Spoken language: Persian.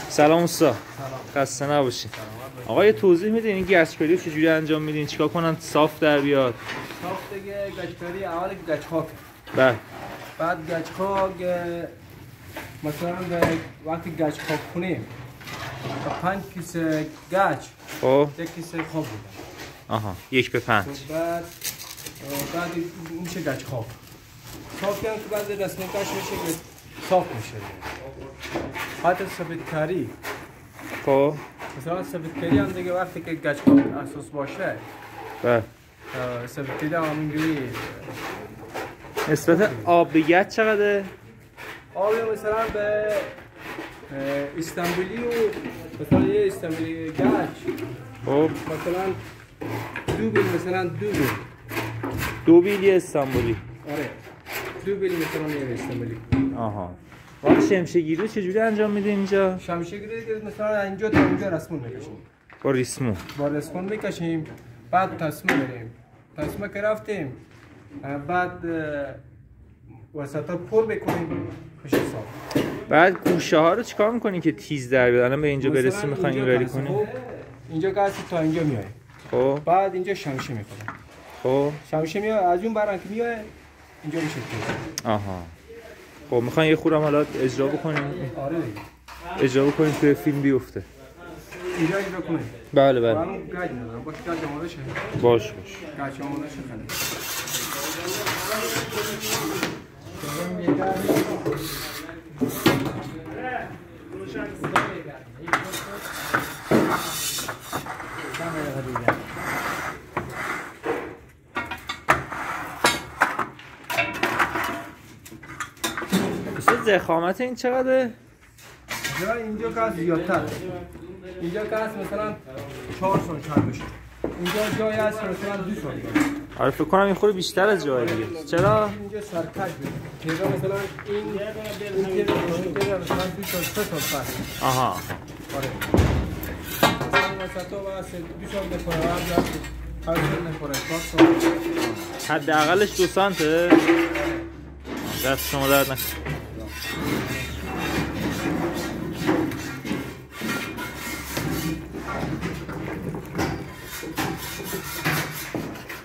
سلام استاد. خسته نباشین. آقا یه توضیح میدین این گچکاری رو چجوری انجام میدین؟ چیکار کنن صاف در بیاد؟ صاف دیگه گچکاری اول گچ خاک. بله. بعد گچ خاک مثلا وقتی گچ خاک کنیم 5 کیسه گچ خب 1 کیسه خاک میدن. آها 1 به 5. بعد میشه گچ خاک. صاف کردن که بعد رسم کش میشه که صاف میشه. حتی سفیدکاری. خب مثلا سفیدکاری هم دیگه وقتی که گچ خاک اساس باشه. بله. سفیدکاری هم اینجوری. نسبت آب به گچ چقدره؟ آب مثلا به استانبولی و مثلا یه استانبولی گچ. خب مثلا 2 بیل مثلا 2 بیل. 2 بیل یه استانبولی. آره 2 بیل مثلا یه استانبولی. آها. وقتی شمشگیری رو چجوری انجام میدین اینجا؟ شمشگیری که مثلا اینجا تا اونجا رسمون میکشیم. با ریسمون. با رسمون میکشیم. بعد تسمه بریم. تسمه که رفتیم. بعد وسطا پر بکنیم میشه صاف. بعد گوشه ها رو چیکار میکنین که تیز در بیاد؟ الان به اینجا برسیم میخواین اینوری کنیم. اینجا که تا اینجا میای. خب بعد اینجا شمشه میکنه. خب شمشه میاد از اون برن که میاد اینجا میشه تیز. آها. خب میخواین یه خورم حالا اجرا بکنیم؟ آره دیگه. اجرا بکنیم توی فیلم بیفته. اینجا اجرا کنیم. بله بله. من گاج ندارم. باشه گاج آماده شه. باش. گاج آماده شه خیلی. ضخامت این چقدره؟ اینجا که زیادتر. اینجا که مثلا 4 سانتی بشه. اینجا جای هست مثلا 2 سانتی. آره فکر کنم این خورده بیشتر از جای دیگه. چرا؟ اینجا سرکش میشه. اینجا مثلا این مثلا 2 سانتی 3 سانتی. آها. آره. مثلا تو واسه 2 سانتی حداقلش 2 سانته. دست شما درد نکنه.